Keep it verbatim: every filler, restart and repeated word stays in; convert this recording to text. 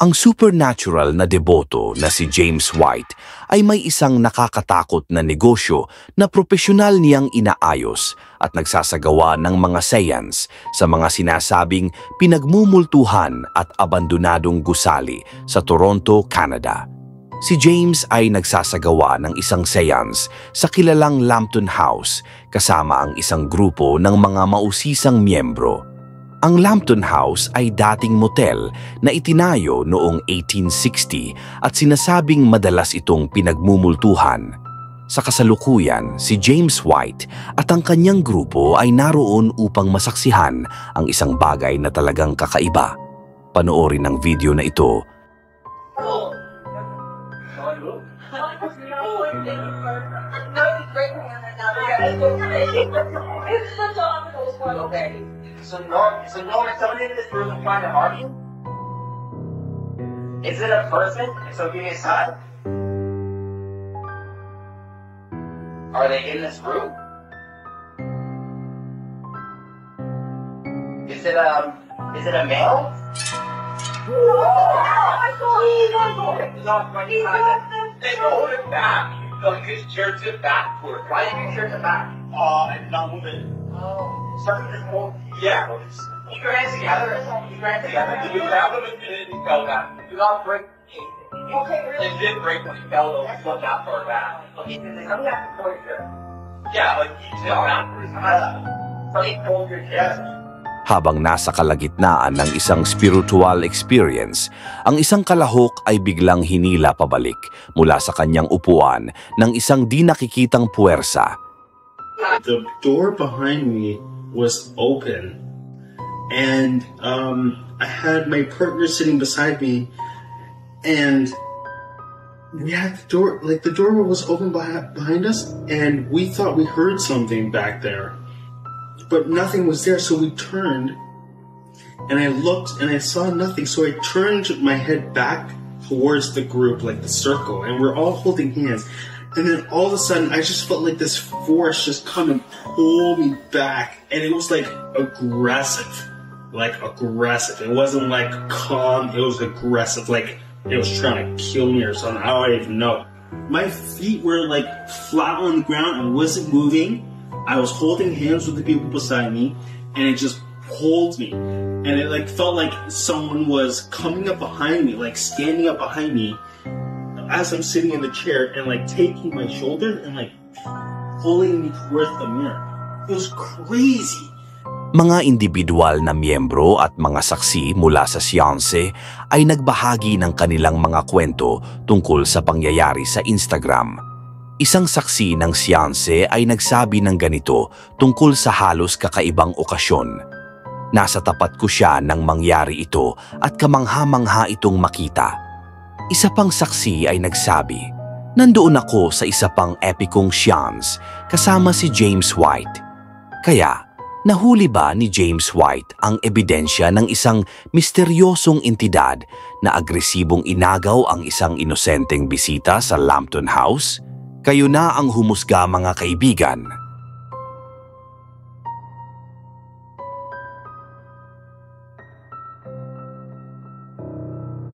Ang supernatural na deboto na si James White ay may isang nakakatakot na negosyo na propesyonal niyang inaayos at nagsasagawa ng mga seance sa mga sinasabing pinagmumultuhan at abandonadong gusali sa Toronto, Canada. Si James ay nagsasagawa ng isang seance sa kilalang Lambton House kasama ang isang grupo ng mga mausisang miyembro. Ang Lambton House ay dating motel na itinayo noong eighteen sixty at sinasabing madalas itong pinagmumultuhan. Sa kasalukuyan, si James White at ang kanyang grupo ay naroon upang masaksihan ang isang bagay na talagang kakaiba. Panoorin ang video na ito. So no, so no one's coming into this room and trying to harm you? Is it a person? So give me a sign. Are they in this room? Is it a, is it a male? They hold it back. No, his chair's it backward. Why did your chair back? Uh, I'm not moving. Oh. Something just hold. Yeah. Keep your hands together. Keep your hands together. Did you grab them and it fell down? You not break. Okay, really? It did break when you fell over. You looked out far back. Okay, did they come back before your chair? Yeah, like you fell backwards. So he pulled your chair. Habang nasa kalagitnaan ng isang spiritual experience, ang isang kalahok ay biglang hinila pabalik mula sa kanyang upuan ng isang di nakikitang puwersa. The door behind me was open, and um, I had my partner sitting beside me, and we had the door, like the door was open behind, behind us, and we thought we heard something back there, but nothing was there, so we turned, and I looked, and I saw nothing, so I turned my head back towards the group, like the circle, and we're all holding hands. And then all of a sudden, I just felt like this force just come and pull me back. And it was like aggressive. Like aggressive. It wasn't like calm, it was aggressive. Like it was trying to kill me or something. I don't even know. My feet were like flat on the ground and wasn't moving. I was holding hands with the people beside me. And it just pulled me. And it like felt like someone was coming up behind me, like standing up behind me. As I'm sitting in the chair and like taking my shoulder and like pulling me towards the mirror. It was crazy. Mga individual na miyembro at mga saksi mula sa seance ay nagbahagi ng kanilang mga kwento tungkol sa pangyayari sa Instagram. Isang saksi ng seance ay nagsabi ng ganito tungkol sa halos kakaibang okasyon. Nasa tapat ko siya nang mangyari ito at kamangha-mangha itong makita. Isa pang saksi ay nagsabi, nandoon ako sa isa pang epikong seance kasama si James White. Kaya, nahuli ba ni James White ang ebidensya ng isang misteryosong entidad na agresibong inagaw ang isang inosenteng bisita sa Lambton House? Kayo na ang humusga mga kaibigan.